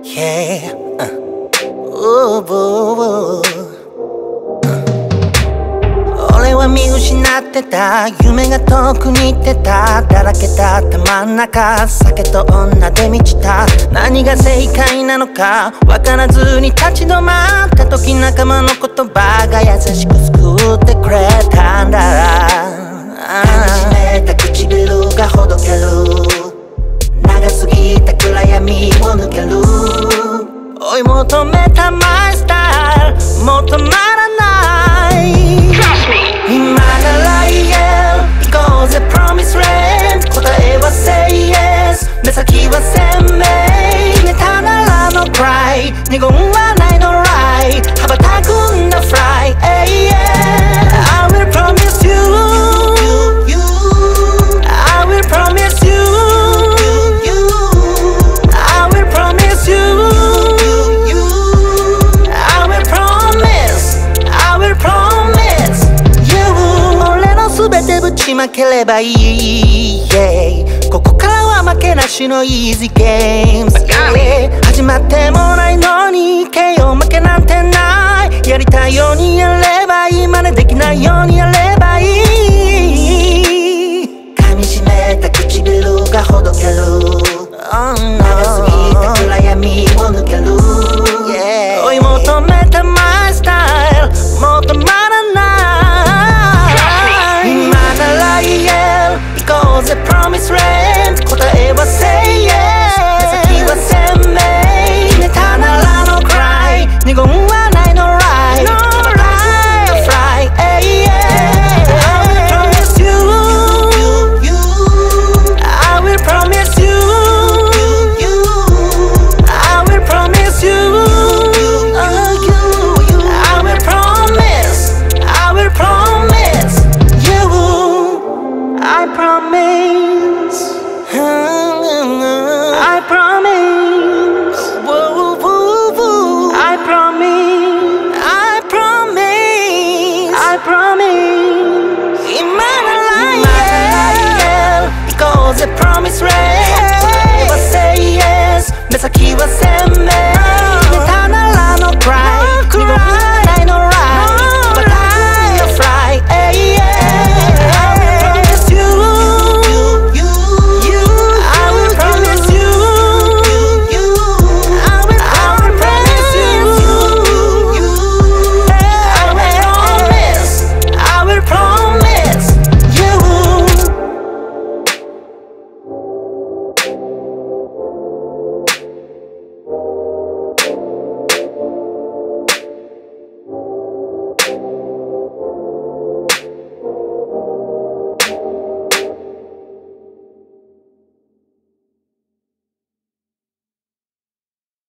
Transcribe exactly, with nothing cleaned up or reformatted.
Yeah. Ooh, boo, boo. 俺は見失ってた夢が遠くに行ってただらけた頭ん中酒と女で満ちた何が正解なのか分からずに立ち止まった時仲間の言葉が優しく救ってくれたんだ噛みしめた唇がほどける長すぎた暗闇を抜ける追い求めたマイスタイルもう止まらない今なら言える行こうぜ Promise Land 答えは Say Yes 目先は鮮明ネタならの Cry 二言はないの Right 羽ばたくんだ Fly hey, yeah. I will promise you I will promise you I will promise you I will promise I will promise you 俺の全てぶちまければいい、yeah. ここからは負けなしの Easy Games、yeah. 始まってもないのに ケーオー 負けなんてないやりたいようにやればいい真似できないようにやればいい噛みしめた唇がほどける、oh, no. 長すぎた暗闇を抜ける、yeah. 追い求めたマイスタイルもう止まらない今なら言える行こうぜ Promise Land 答えは Say Yes 目先は鮮明ネタならの Cry 二言はないの Right 羽ばたくんだ Fly hey, yeah. I will promise you I will promise you I will promise you I will promise I will promise you I promise I promise woo, woo, woo. I promise I promise I promise今なら言える行こうぜ Promise Land 答えは Say Yes 目先は鮮明